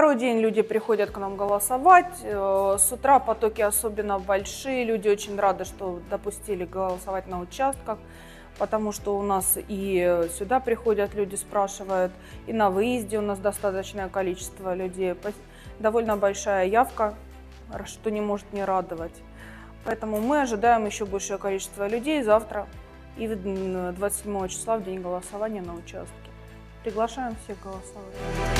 Второй день люди приходят к нам голосовать. С утра потоки особенно большие. Люди очень рады, что допустили голосовать на участках, потому что у нас и сюда приходят люди, спрашивают, и на выезде у нас достаточное количество людей. Довольно большая явка, что не может не радовать. Поэтому мы ожидаем еще большее количество людей завтра и 27 числа в день голосования на участке. Приглашаем всех голосовать.